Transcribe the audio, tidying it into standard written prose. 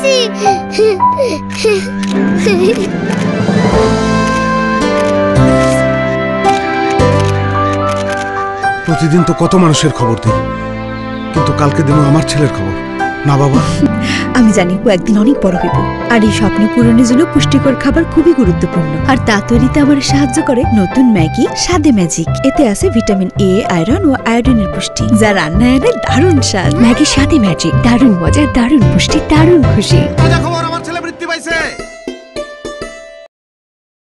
পেরেছি। প্রতিদিন তো কত মানুষের খবর দিই, কিন্তু কালকে দিনও আমার ছেলের খবর না। বাবা, আমি জানি ও একদিন অনেক বড় হইব, আর এই স্বপ্ন পূরণের জন্য পুষ্টিকর খাবার খুবই গুরুত্বপূর্ণ। আর তা তৈরিতে আমার সাহায্য করে নতুন ম্যাগি স্বাদে ম্যাজিক। এতে আছে ভিটামিন এ, আয়রন ও আয়োডিনের পুষ্টি, যা রান্নায় এনে দারুণ স্বাদ। ম্যাগি স্বাদে ম্যাজিক, দারুণ মজা, দারুণ পুষ্টি, দারুণ খুশি। আমার ছেলে বৃত্তি পাইছে।